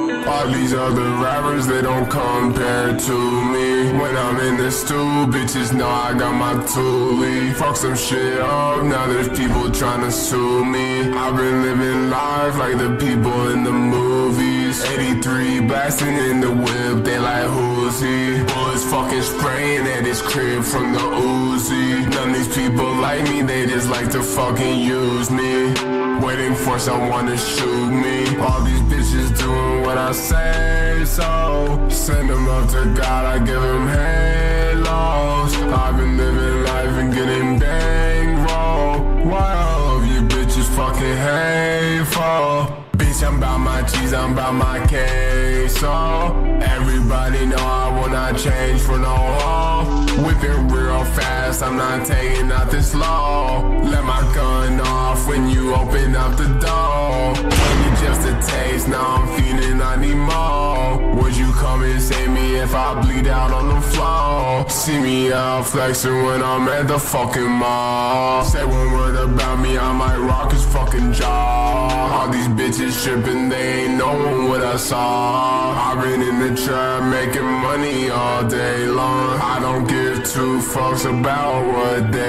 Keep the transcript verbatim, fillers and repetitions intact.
All these other rappers, they don't compare to me. When I'm in the stool, bitches know I got my toolie. Fuck some shit up, now there's people trying to sue me. I've been living life like the people in the movies. eighty-three blasting in the whip, they like who's he? Bullets fucking spraying at his crib from the Uzi. None of these people like me, they just like to fucking use me. Waiting for someone to shoot me. All these bitches doing what I say, so send them up to God, I give them halos. I've been living life and getting bankroll. Why all of you bitches fucking hateful? Bitch, I'm about my cheese, I'm about my queso. Everybody know I will not change for no hoe. Whipping real fast, I'm not taking out this slow. Let my gun off when you open up the door. Gave me just a taste, now I'm feeling I need more. Would you come and save me if I bleed out on the floor? See me out flexing when I'm at the fucking mall. Say one word about me, I might rock his fucking jaw. All these bitches tripping, they ain't knowing what I saw. I've been in the trap making money all day long. I don't give two fucks about what they